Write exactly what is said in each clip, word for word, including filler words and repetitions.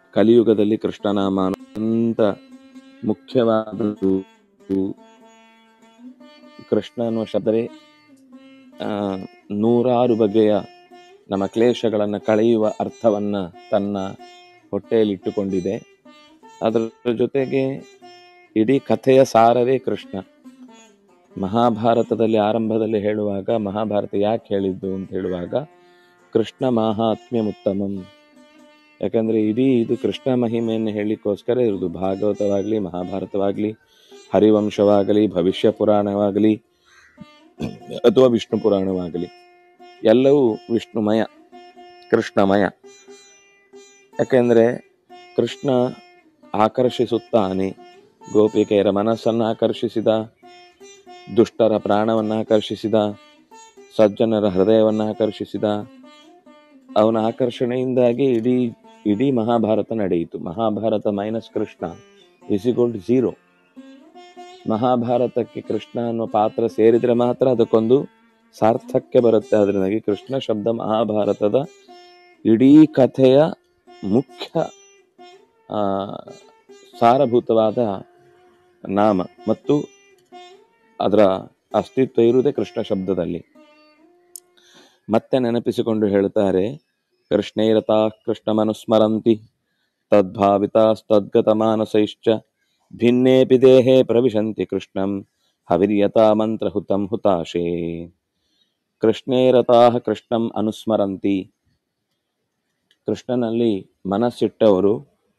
ಕಲಿಯುಗದಲ್ಲಿ ಕೃಷ್ಣನಾಮ ಅತ್ಯಂತ ಮುಖ್ಯವಾದದ್ದು. ಕೃಷ್ಣ ಅನ್ನುವ ಶಬ್ದವೇ ಆ ನೂರಾರು ಬಗೆಯ ನಮ್ಮ ಕ್ಲೇಶಗಳನ್ನು ಕಳೆಯುವ ಅರ್ಥವನ್ನ ತನ್ನ ಹೊಟ್ಟೆಯಲ್ಲಿಟ್ಟುಕೊಂಡಿದೆ. ಅದರ ಜೊತೆಗೆ ಇಡೀ ಕಥೆಯ ಸಾರವೇ ಕೃಷ್ಣ. ಮಹಾಭಾರತದಲ್ಲಿ ಆರಂಭದಲ್ಲಿ ಹೇಳುವಾಗ, ಮಹಾಭಾರತ ಯಾಕೆ ಹೇಳಿದ್ದು ಅಂತ ಹೇಳುವಾಗ, ಕೃಷ್ಣ ಮಾಹಾತ್ಮ್ಯಮುತ್ತಮಂ. ಯಾಕಂದ್ರೆ ಇಡೀ ಇದು ಕೃಷ್ಣ ಮಹಿಮೆಯನ್ನು ಹೇಳಲಿಕ್ಕೋಸ್ಕರ ಇರುವುದು. ಭಾಗವತವಾಗಲಿ, ಮಹಾಭಾರತವಾಗಲಿ, ಹರಿವಂಶವಾಗಲಿ, ಭವಿಷ್ಯ ಪುರಾಣವಾಗಲಿ ಅಥವಾ ವಿಷ್ಣು ಪುರಾಣವಾಗಲಿ, ಎಲ್ಲವೂ ವಿಷ್ಣುಮಯ, ಕೃಷ್ಣಮಯ. ಯಾಕೆಂದ್ರೆ ಕೃಷ್ಣ ಆಕರ್ಷಿಸುತ್ತಾನೆ. ಗೋಪಿಕೆಯರ ಮನಸ್ಸನ್ನು ಆಕರ್ಷಿಸಿದ, ದುಷ್ಟರ ಪ್ರಾಣವನ್ನು ಆಕರ್ಷಿಸಿದ, ಸಜ್ಜನರ ಹೃದಯವನ್ನು ಆಕರ್ಷಿಸಿದ. ಅವನ ಆಕರ್ಷಣೆಯಿಂದಾಗಿ ಇಡೀ ಇಡೀ ಮಹಾಭಾರತ ನಡೆಯಿತು. Mahabharata minus Krishna is equal to zero. ಮಹಾಭಾರತಕ್ಕೆ ಕೃಷ್ಣ ಅನ್ನೋ ಪಾತ್ರ ಸೇರಿದ್ರೆ ಮಾತ್ರ ಅದಕ್ಕೊಂದು ಸಾರ್ಥಕ್ಯ ಬರುತ್ತೆ. ಅದರಿಂದಾಗಿ ಕೃಷ್ಣ ಶಬ್ದ ಮಹಾಭಾರತದ ಇಡೀ ಕಥೆಯ ಮುಖ್ಯ ಆ ಸಾರಭೂತವಾದ ನಾಮ ಮತ್ತು ಅದರ ಅಸ್ತಿತ್ವ ಇರುವುದೇ ಕೃಷ್ಣ ಶಬ್ದದಲ್ಲಿ. ಮತ್ತೆ ನೆನಪಿಸಿಕೊಂಡು ಹೇಳ್ತಾರೆ, ಕೃಷ್ಣೇರತಾ ಕೃಷ್ಣಮನುಸ್ಮರಂತಿ ತದ್ಭಾವಿತಾಸ್ತದ್ಗತ ಮಾನಸೈಶ್ಚ ಭಿನ್ನೇಪಿ ದೇಹೇ ಪ್ರವಿಶಂತಿ ಕೃಷ್ಣಂ ಹವಿರ್ಯತಾ ಮಂತ್ರಹುತಂ ಹುತಾಶೇ. ಕೃಷ್ಣೇರತಾ ಕೃಷ್ಣಂ ಅನುಸ್ಮರಂತಿ. ಕೃಷ್ಣನಲ್ಲಿ ಮನಸ್ಸಿಟ್ಟವರು,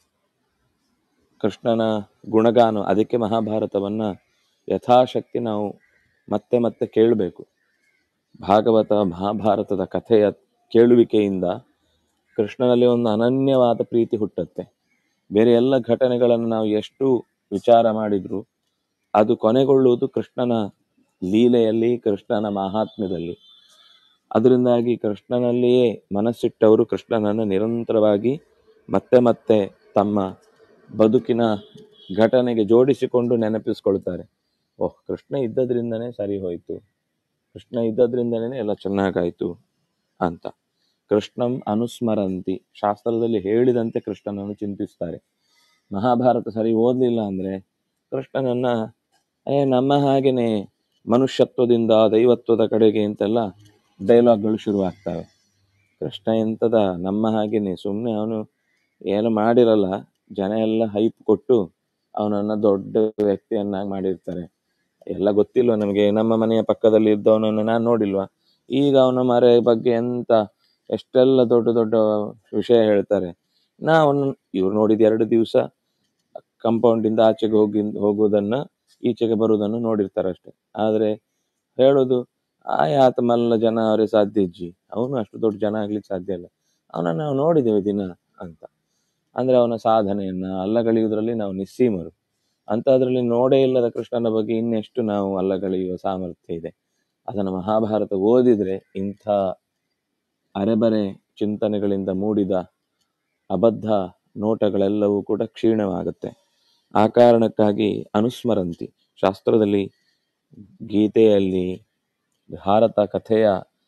ಕೃಷ್ಣನ ಗುಣಗಾನ, ಅದಕ್ಕೆ ಮಹಾಭಾರತವನ್ನ ಯಥಾಶಕ್ತಿ ನಾವು ಮತ್ತೆ ಮತ್ತೆ ಕೇಳಬೇಕು. ಭಾಗವತ ಮಹಾಭಾರತದ ಕಥೆಯ ಕೇಳುವಿಕೆಯಿಂದ ಕೃಷ್ಣನಲ್ಲಿ ಒಂದು ಅನನ್ಯವಾದ ಪ್ರೀತಿ ಹುಟ್ಟುತ್ತೆ. ಬೇರೆ ಎಲ್ಲ ಘಟನೆಗಳನ್ನು ನಾವು ಎಷ್ಟು ವಿಚಾರ ಮಾಡಿದ್ರು ಅದು ಕೊನೆಗೊಳ್ಳುವುದು ಕೃಷ್ಣನ ಲೀಲೆಯಲ್ಲಿ, ಕೃಷ್ಣನ ಮಹಾತ್ಮ್ಯದಲ್ಲಿ. ಅದರಿಂದಾಗಿ ಕೃಷ್ಣನಲ್ಲಿಯೇ ಮನಸ್ಸಿಟ್ಟವರು ಕೃಷ್ಣನನ್ನು ನಿರಂತರವಾಗಿ ಮತ್ತೆ ಮತ್ತೆ ತಮ್ಮ ಬದುಕಿನ ಘಟನೆಗೆ ಜೋಡಿಸಿಕೊಂಡು ನೆನಪಿಸ್ಕೊಳ್ತಾರೆ. ಓಹ್, ಕೃಷ್ಣ ಇದ್ದದ್ರಿಂದನೇ ಸರಿ ಹೋಯ್ತು, ಕೃಷ್ಣ ಇದ್ದದ್ರಿಂದನೇ ಎಲ್ಲ ಚೆನ್ನಾಗಾಯ್ತು ಅಂತ. ಕೃಷ್ಣಂ ಅನುಸ್ಮರಂತಿ, ಶಾಸ್ತ್ರದಲ್ಲಿ ಹೇಳಿದಂತೆ ಕೃಷ್ಣನನ್ನು ಚಿಂತಿಸ್ತಾರೆ. ಮಹಾಭಾರತ ಸರಿ ಓದಲಿಲ್ಲ ಅಂದ್ರೆ ಕೃಷ್ಣನನ್ನ ಏ ನಮ್ಮ ಹಾಗೇನೆ ಮನುಷ್ಯತ್ವದಿಂದ ದೈವತ್ವದ ಕಡೆಗೆ ಅಂತೆಲ್ಲ ಡೈಲಾಗ್ಗಳು ಶುರುವಾಗ್ತವೆ. ಕೃಷ್ಣ ಎಂತದ ನಮ್ಮ ಹಾಗೇನೆ, ಸುಮ್ಮನೆ ಅವನು ಏನು ಮಾಡಿರಲ್ಲ, ಜನ ಎಲ್ಲ ಹೈಪ್ ಕೊಟ್ಟು ಅವನನ್ನ ದೊಡ್ಡ ವ್ಯಕ್ತಿಯನ್ನಾಗಿ ಮಾಡಿರ್ತಾರೆ. ಎಲ್ಲ ಗೊತ್ತಿಲ್ವ ನಮಗೆ? ನಮ್ಮ ಮನೆಯ ಪಕ್ಕದಲ್ಲಿ ಇದ್ದವನನ್ನು ನಾನು ನೋಡಿಲ್ವಾ? ಈಗ ಅವನ ಮರೆ ಬಗ್ಗೆ ಎಂತ ಎಷ್ಟೆಲ್ಲ ದೊಡ್ಡ ದೊಡ್ಡ ವಿಷಯ ಹೇಳ್ತಾರೆ. ನಾವು ಇವ್ರು ನೋಡಿದ ಎರಡು ದಿವಸ ಕಂಪೌಂಡಿಂದ ಆಚೆಗೆ ಹೋಗಿ ಹೋಗುವುದನ್ನ ಈಚೆಗೆ ಬರುವುದನ್ನು ನೋಡಿರ್ತಾರೆ ಅಷ್ಟೆ. ಆದ್ರೆ ಹೇಳೋದು ಆಯಾತ ಮಲ್ಲ ಜನ ಅವರೇ ಸಾಧ್ಯ ಇಜ್ಜಿ, ಅವನು ಅಷ್ಟು ದೊಡ್ಡ ಜನ ಆಗ್ಲಿಕ್ಕೆ ಸಾಧ್ಯ ಇಲ್ಲ, ಅವನನ್ನು ನಾವು ನೋಡಿದ್ದೇವೆ ದಿನ ಅಂತ. ಅಂದ್ರೆ ಅವನ ಸಾಧನೆಯನ್ನ ಅಲ್ಲಗಳೆಯುವುದರಲ್ಲಿ ನಾವು ನಿಸ್ಸೀಮರು ಅಂತ. ಅದರಲ್ಲಿ ನೋಡೇ ಇಲ್ಲದ ಕೃಷ್ಣನ ಬಗ್ಗೆ ಇನ್ನೆಷ್ಟು ನಾವು ಅಲ್ಲಗಳೆಯುವ ಸಾಮರ್ಥ್ಯ ಇದೆ. ಅದನ್ನು ಮಹಾಭಾರತ ಓದಿದ್ರೆ ಇಂಥ ಅರೆಬರೆ ಚಿಂತನೆಗಳಿಂದ ಮೂಡಿದ ಅಬದ್ಧ ನೋಟಗಳೆಲ್ಲವೂ ಕೂಡ ಕ್ಷೀಣವಾಗುತ್ತೆ. ಆ ಕಾರಣಕ್ಕಾಗಿ ಅನುಸ್ಮರಂತಿ. ಶಾಸ್ತ್ರದಲ್ಲಿ, ಗೀತೆಯಲ್ಲಿ, ಭಾರತ ಕಥೆಯ,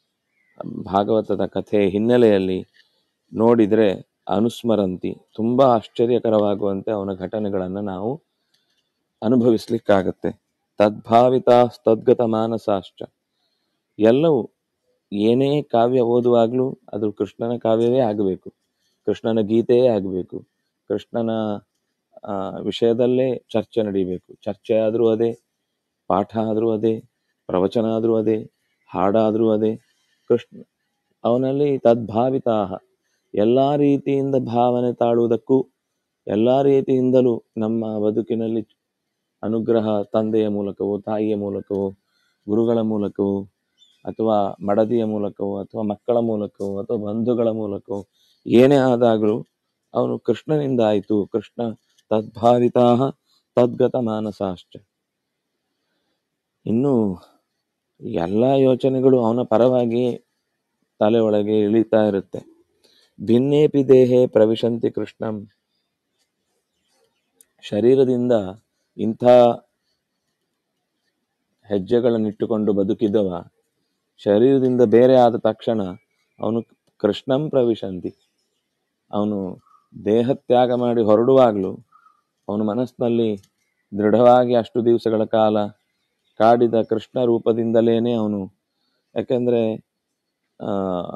ಭಾಗವತದ ಕಥೆಯ ಹಿನ್ನೆಲೆಯಲ್ಲಿ ನೋಡಿದರೆ ಅನುಸ್ಮರಂತಿ, ತುಂಬಾ ಆಶ್ಚರ್ಯಕರವಾಗುವಂತೆ ಅವನ ಘಟನೆಗಳನ್ನು ನಾವು ಅನುಭವಿಸ್ಲಿಕ್ಕಾಗತ್ತೆ. ತದ್ಭಾವಿತ ತದ್ಗತ ಮಾನಸಾಶ್ಚ. ಎಲ್ಲವೂ ಏನೇ ಕಾವ್ಯ ಓದುವಾಗ್ಲೂ ಅದು ಕೃಷ್ಣನ ಕಾವ್ಯವೇ ಆಗಬೇಕು, ಕೃಷ್ಣನ ಗೀತೆಯೇ ಆಗಬೇಕು, ಕೃಷ್ಣನ ಆ ವಿಷಯದಲ್ಲೇ ಚರ್ಚೆ ನಡೀಬೇಕು. ಚರ್ಚೆ ಆದರೂ ಅದೇ, ಪಾಠ ಆದರೂ ಅದೇ, ಪ್ರವಚನ ಆದರೂ ಅದೇ, ಹಾಡಾದರೂ ಅದೇ. ಕೃಷ್ಣ ಅವನಲ್ಲಿ ತದ್ಭಾವಿತಾ, ಎಲ್ಲ ರೀತಿಯಿಂದ ಭಾವನೆ ತಾಳುವುದಕ್ಕೂ, ಎಲ್ಲ ರೀತಿಯಿಂದಲೂ ನಮ್ಮ ಬದುಕಿನಲ್ಲಿ ಅನುಗ್ರಹ ತಂದೆಯ ಮೂಲಕವೋ, ತಾಯಿಯ ಮೂಲಕವೋ, ಗುರುಗಳ ಮೂಲಕವೋ, ಅಥವಾ ಮಡದಿಯ ಮೂಲಕವೋ, ಅಥವಾ ಮಕ್ಕಳ ಮೂಲಕವೋ, ಅಥವಾ ಬಂಧುಗಳ ಮೂಲಕವೋ, ಏನೇ ಆದಾಗಲೂ ಅವನು ಕೃಷ್ಣನಿಂದ ಆಯಿತು. ಕೃಷ್ಣ ತದ್ಭಾವಿತಾ ತದ್ಗತ ಮಾನಸಾಶ್ಚ. ಇನ್ನು ಎಲ್ಲ ಯೋಚನೆಗಳು ಅವನ ಪರವಾಗಿ ತಲೆ ಒಳಗೆ ಇಳಿತಾ ಇರುತ್ತೆ. ಭಿನ್ನೇಪಿ ದೇಹೇ ಪ್ರವಿಶಂತಿ ಕೃಷ್ಣಂ. ಶರೀರದಿಂದ ಇಂಥ ಹೆಜ್ಜೆಗಳನ್ನಿಟ್ಟುಕೊಂಡು ಬದುಕಿದವ ಶರೀರದಿಂದ ಬೇರೆ ಆದ ತಕ್ಷಣ ಅವನು ಕೃಷ್ಣಂ ಪ್ರವಿಶಂತಿ, ಅವನು ದೇಹತ್ಯಾಗ ಮಾಡಿ ಹೊರಡುವಾಗಲೂ ಅವನ ಮನಸ್ಸಿನಲ್ಲಿ ದೃಢವಾಗಿ ಅಷ್ಟು ದಿವಸಗಳ ಕಾಲ ಕಾಡಿದ ಕೃಷ್ಣ ರೂಪದಿಂದಲೇನೆ ಅವನು, ಯಾಕೆಂದ್ರೆ ಆ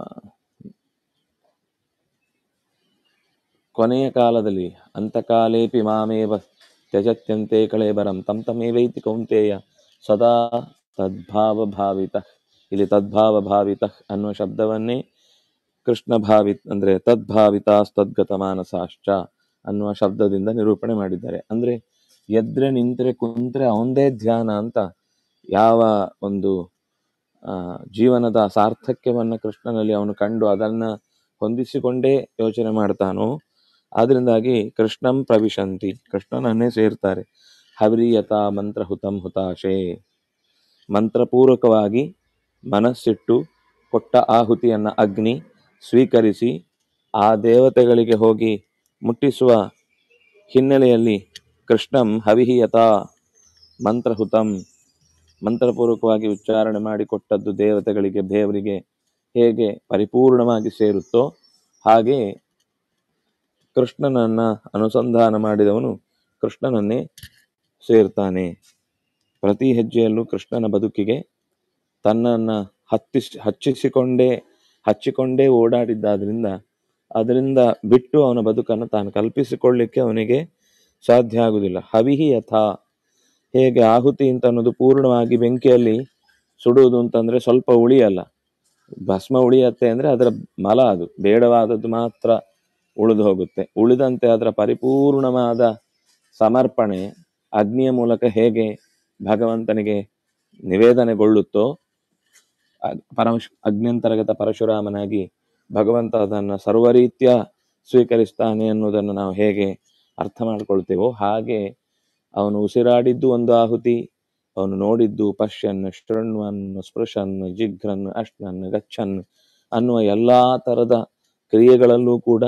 ಕೊನೆಯ ಕಾಲದಲ್ಲಿ ಅಂತಕಾಲೇಪಿ ಮಾಮೇವ ತ್ಯಜತ್ಯಂತೆ ಕಳೇಬರಂ ತಂ ತಮೇವೈತಿ ಕೌಂತೆಯ ಸದಾ ತದ್ಭಾವ ಭಾವಿತ. ಇಲ್ಲಿ ತದ್ಭಾವ ಭಾವಿತ ಅನ್ನುವ ಶಬ್ದವನ್ನೇ ಕೃಷ್ಣ ಭಾವಿತ್ ಅಂದ್ರೆ ತದ್ಭಾವಿತ ತದ್ಗತ ಮಾನಸಾಶ್ಚ ಅನ್ನುವ ಶಬ್ದದಿಂದ ನಿರೂಪಣೆ ಮಾಡಿದ್ದಾರೆ. ಅಂದ್ರೆ ಎದ್ರೆ ನಿಂತ್ರೆ ಕುಂತ್ರೆ ಅವಂದೇ ಧ್ಯಾನ ಅಂತ ಯಾವ ಒಂದು ಆ ಜೀವನದ ಸಾರ್ಥಕ್ಯವನ್ನ ಕೃಷ್ಣನಲ್ಲಿ ಅವನು ಕಂಡು ಅದನ್ನ ಹೊಂದಿಸಿಕೊಂಡೇ ಯೋಚನೆ ಮಾಡ್ತಾನೋ, ಆದ್ರಿಂದಾಗಿ ಕೃಷ್ಣಂ ಪ್ರವಿಶಂತಿ, ಕೃಷ್ಣನನ್ನೇ ಸೇರ್ತಾರೆ. ಹವ್ರಿಯತಾ ಮಂತ್ರ ಹುತಂ ಹುತಾಶೆ, ಮಂತ್ರಪೂರ್ವಕವಾಗಿ ಮನಸ್ಸಿಟ್ಟು ಕೊಟ್ಟ ಆಹುತಿಯನ್ನ ಅಗ್ನಿ ಸ್ವೀಕರಿಸಿ ಆ ದೇವತೆಗಳಿಗೆ ಹೋಗಿ ಮುಟ್ಟಿಸುವ ಹಿನ್ನೆಲೆಯಲ್ಲಿ ಕೃಷ್ಣಂ ಹವಿಹಿಯತಾ ಮಂತ್ರಹುತಂ, ಮಂತ್ರಪೂರ್ವಕವಾಗಿ ಉಚ್ಚಾರಣೆ ಮಾಡಿಕೊಟ್ಟದ್ದು ದೇವತೆಗಳಿಗೆ ದೇವರಿಗೆ ಹೇಗೆ ಪರಿಪೂರ್ಣವಾಗಿ ಸೇರುತ್ತೋ ಹಾಗೆ ಕೃಷ್ಣನನ್ನ ಅನುಸಂಧಾನ ಮಾಡಿದವನು ಕೃಷ್ಣನನ್ನೇ ಸೇರ್ತಾನೆ. ಪ್ರತಿ ಹೆಜ್ಜೆಯಲ್ಲೂ ಕೃಷ್ಣನ ಬದುಕಿಗೆ ತನ್ನನ್ನ ಹತ್ತಿಸಿ ಹಚ್ಚಿಸಿಕೊಂಡೇ ಹಚ್ಚಿಕೊಂಡೇ ಓಡಾಡಿದ್ದಾದ್ರಿಂದ ಅದರಿಂದ ಬಿಟ್ಟು ಅವನ ಬದುಕನ್ನು ತಾನು ಕಲ್ಪಿಸಿಕೊಳ್ಳಿಕ್ಕೆ ಅವನಿಗೆ ಸಾಧ್ಯ ಆಗುವುದಿಲ್ಲ. ಹವಿಹಿ ಯಥಾ, ಹೇಗೆ ಆಹುತಿ ಅಂತ ಅನ್ನೋದು ಪೂರ್ಣವಾಗಿ ಬೆಂಕಿಯಲ್ಲಿ ಸುಡುವುದು ಅಂತಂದ್ರೆ ಸ್ವಲ್ಪ ಉಳಿಯಲ್ಲ, ಭಸ್ಮ ಉಳಿಯತ್ತೆ ಅಂದ್ರೆ ಅದರ ಮಲ, ಅದು ಬೇಡವಾದದ್ದು ಮಾತ್ರ ಉಳಿದು ಹೋಗುತ್ತೆ. ಉಳಿದಂತೆ ಅದರ ಪರಿಪೂರ್ಣವಾದ ಸಮರ್ಪಣೆ ಅಗ್ನಿಯ ಮೂಲಕ ಹೇಗೆ ಭಗವಂತನಿಗೆ ನಿವೇದನೆಗೊಳ್ಳುತ್ತೋ, ಪರಮಶ್ ಅಗ್ನ್ಯಂತರ್ಗತ ಪರಶುರಾಮನಾಗಿ ಭಗವಂತ ಅದನ್ನು ಸರ್ವರೀತ್ಯ ಸ್ವೀಕರಿಸ್ತಾನೆ ಅನ್ನೋದನ್ನು ನಾವು ಹೇಗೆ ಅರ್ಥ ಮಾಡ್ಕೊಳ್ತೇವೋ ಹಾಗೆ ಅವನು ಉಸಿರಾಡಿದ್ದು ಒಂದು ಆಹುತಿ, ಅವನು ನೋಡಿದ್ದು ಪಶ್ಯನ್ ಶೃಣ್ವನ್ ಸ್ಪೃಶನ್ ಜಿಘ್ರನ್ ಅಶ್ನನ್ ಗಚ್ಚನ್ ಅನ್ನುವ ಎಲ್ಲಾ ತರದ ಕ್ರಿಯೆಗಳಲ್ಲೂ ಕೂಡ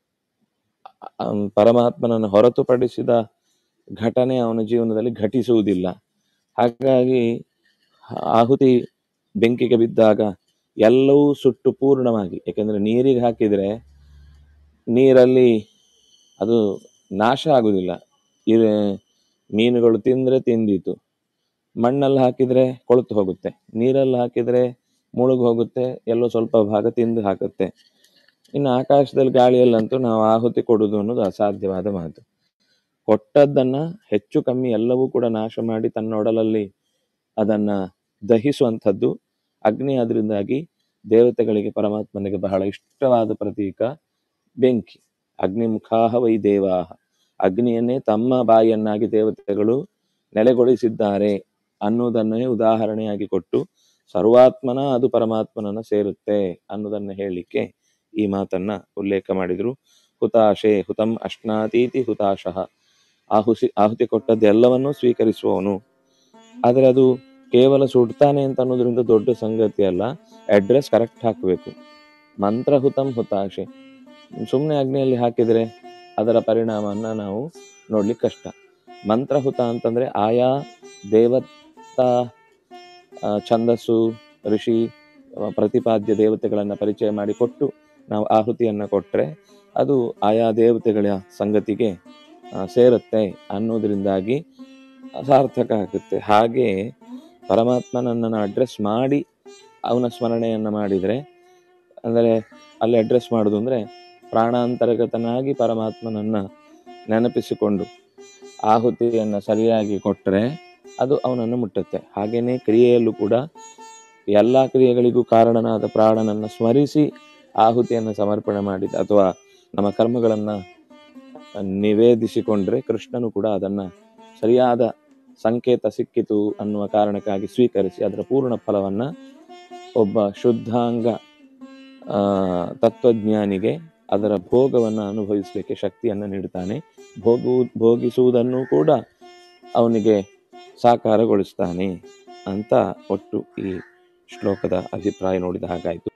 ಪರಮಾತ್ಮನನ್ನು ಹೊರತುಪಡಿಸಿದ ಘಟನೆ ಅವನ ಜೀವನದಲ್ಲಿ ಘಟಿಸುವುದಿಲ್ಲ. ಹಾಗಾಗಿ ಆಹುತಿ ಬೆಂಕಿಗೆ ಬಿದ್ದಾಗ ಎಲ್ಲವೂ ಸುಟ್ಟು ಪೂರ್ಣವಾಗಿ, ಯಾಕೆಂದ್ರೆ ನೀರಿಗೆ ಹಾಕಿದ್ರೆ ನೀರಲ್ಲಿ ಅದು ನಾಶ ಆಗುದಿಲ್ಲ, ಇವೆ ಮೀನುಗಳು ತಿಂದ್ರೆ ತಿಂದಿತು, ಮಣ್ಣಲ್ಲಿ ಹಾಕಿದ್ರೆ ಕೊಳೆತು ಹೋಗುತ್ತೆ, ನೀರಲ್ಲಿ ಹಾಕಿದ್ರೆ ಮುಳುಗಿ ಹೋಗುತ್ತೆ, ಎಲ್ಲೋ ಸ್ವಲ್ಪ ಭಾಗ ತಿಂದು ಹಾಕುತ್ತೆ. ಇನ್ನು ಆಕಾಶದಲ್ಲಿ ಗಾಳಿಯಲ್ಲಂತೂ ನಾವು ಆಹುತಿ ಕೊಡುವುದು ಅನ್ನೋದು ಅಸಾಧ್ಯವಾದ ಮಾತು. ಕೊಟ್ಟದ್ದನ್ನ ಹೆಚ್ಚು ಕಮ್ಮಿ ಎಲ್ಲವೂ ಕೂಡ ನಾಶ ಮಾಡಿ ತನ್ನೊಡಲಲ್ಲಿ ಅದನ್ನ ದಹಿಸುವಂಥದ್ದು ಅಗ್ನಿ. ಅದರಿಂದಾಗಿ ದೇವತೆಗಳಿಗೆ ಪರಮಾತ್ಮನಿಗೆ ಬಹಳ ಇಷ್ಟವಾದ ಪ್ರತೀಕ ಬೆಂಕಿ. ಅಗ್ನಿಮುಖಾಹ ವೈ ದೇವಾಹ, ಅಗ್ನಿಯನ್ನೇ ತಮ್ಮ ಬಾಯಿಯನ್ನಾಗಿ ದೇವತೆಗಳು ನೆಲೆಗೊಳಿಸಿದ್ದಾರೆ ಅನ್ನೋದನ್ನೇ ಉದಾಹರಣೆಯಾಗಿ ಕೊಟ್ಟು ಸರ್ವಾತ್ಮನ ಅದು ಪರಮಾತ್ಮನನ್ನ ಸೇರುತ್ತೆ ಅನ್ನೋದನ್ನ ಹೇಳಲಿಕ್ಕೆ ಈ ಮಾತನ್ನ ಉಲ್ಲೇಖ ಮಾಡಿದ್ರು. ಹುತಾಶೆ ಹುತಂ ಅಶ್ನಾತೀತಿ ಹುತಾಶಃ, ಆಹುಸಿ ಆಹುತಿ ಕೊಟ್ಟದ್ದೆಲ್ಲವನ್ನೂ ಸ್ವೀಕರಿಸುವವನು. ಆದರೆ ಅದು ಕೇವಲ ಸುಡ್ತಾನೆ ಅಂತ ಅನ್ನೋದ್ರಿಂದ ದೊಡ್ಡ ಸಂಗತಿ ಅಲ್ಲ, ಅಡ್ರೆಸ್ ಕರೆಕ್ಟ್ ಹಾಕಬೇಕು. ಮಂತ್ರಹುತಂ ಹುತಾಶೆ, ಸುಮ್ಮನೆ ಅಗ್ನಿಯಲ್ಲಿ ಹಾಕಿದರೆ ಅದರ ಪರಿಣಾಮವನ್ನು ನಾವು ನೋಡ್ಲಿಕ್ಕೆ ಕಷ್ಟ. ಮಂತ್ರಹುತ ಅಂತಂದ್ರೆ ಆಯಾ ದೇವತಾ ಛಂದಸ್ಸು ಋಷಿ ಪ್ರತಿಪಾದ್ಯ ದೇವತೆಗಳನ್ನು ಪರಿಚಯ ಮಾಡಿಕೊಟ್ಟು ನಾವು ಆಹುತಿಯನ್ನು ಕೊಟ್ಟರೆ ಅದು ಆಯಾ ದೇವತೆಗಳ ಸಂಗತಿಗೆ ಸೇರುತ್ತೆ ಅನ್ನೋದ್ರಿಂದಾಗಿ ಸಾರ್ಥಕ ಆಗುತ್ತೆ. ಹಾಗೆ ಪರಮಾತ್ಮನನ್ನು ಅಡ್ರೆಸ್ ಮಾಡಿ ಅವನ ಸ್ಮರಣೆಯನ್ನು ಮಾಡಿದರೆ, ಅಂದರೆ ಅಲ್ಲಿ ಅಡ್ರೆಸ್ ಮಾಡೋದು ಅಂದರೆ ಪ್ರಾಣಾಂತರ್ಗತನಾಗಿ ಪರಮಾತ್ಮನನ್ನು ನೆನಪಿಸಿಕೊಂಡು ಆಹುತಿಯನ್ನು ಸರಿಯಾಗಿ ಕೊಟ್ಟರೆ ಅದು ಅವನನ್ನು ಮುಟ್ಟುತ್ತೆ. ಹಾಗೇನೆ ಕ್ರಿಯೆಯಲ್ಲೂ ಕೂಡ ಎಲ್ಲ ಕ್ರಿಯೆಗಳಿಗೂ ಕಾರಣನಾದ ಪ್ರಾಣನನ್ನು ಸ್ಮರಿಸಿ ಆಹುತಿಯನ್ನು ಸಮರ್ಪಣೆ ಮಾಡಿದ ಅಥವಾ ನಮ್ಮ ಕರ್ಮಗಳನ್ನು ನಿವೇದಿಸಿಕೊಂಡ್ರೆ ಕೃಷ್ಣನು ಕೂಡ ಅದನ್ನ ಸರಿಯಾದ ಸಂಕೇತ ಸಿಕ್ಕಿತು ಅನ್ನುವ ಕಾರಣಕ್ಕಾಗಿ ಸ್ವೀಕರಿಸಿ ಅದರ ಪೂರ್ಣ ಫಲವನ್ನ ಒಬ್ಬ ಶುದ್ಧಾಂಗ ಆ ತತ್ವಜ್ಞಾನಿಗೆ ಅದರ ಭೋಗವನ್ನು ಅನುಭವಿಸಲಿಕ್ಕೆ ಶಕ್ತಿಯನ್ನು ನೀಡುತ್ತಾನೆ. ಭೋಗು ಭೋಗಿಸುವುದನ್ನು ಕೂಡ ಅವನಿಗೆ ಸಾಕಾರಗೊಳಿಸ್ತಾನೆ ಅಂತ ಒಟ್ಟು ಈ ಶ್ಲೋಕದ ಅಭಿಪ್ರಾಯ ನೋಡಿದ ಹಾಗಾಯಿತು.